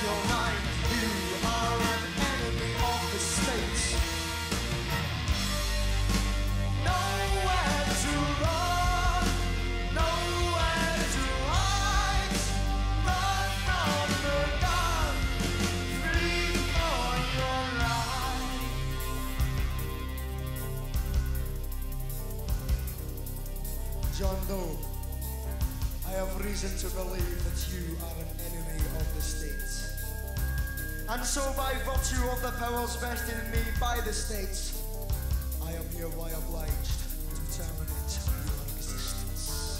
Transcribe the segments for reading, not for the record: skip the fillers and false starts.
your mind. You are an enemy of the state. Nowhere to run, nowhere to hide. Run from the gun, flee for your life. John Doe, I have reason to believe that you are an enemy of the state. And so by virtue of the powers vested in me by the state, I am hereby obliged to terminate your existence.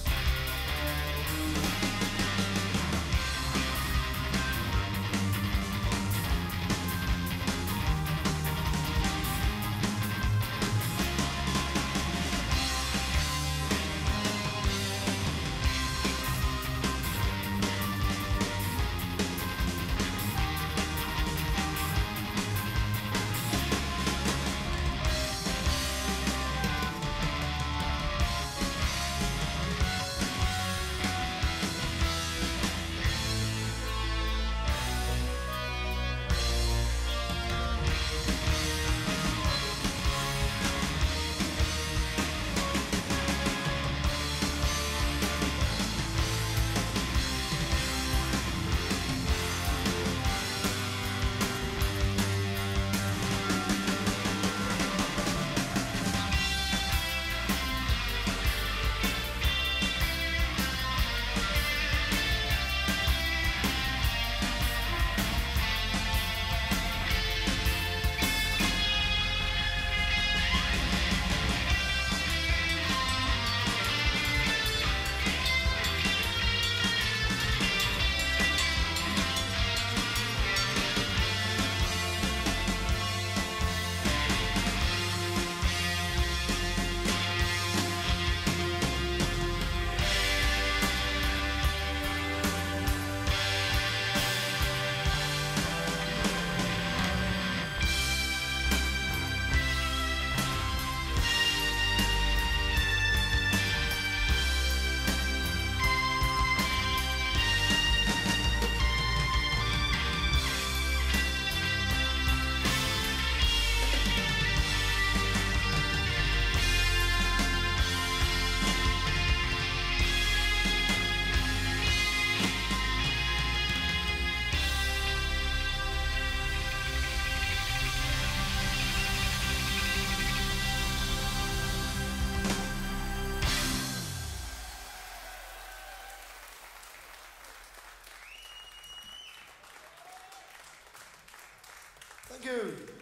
Thank you.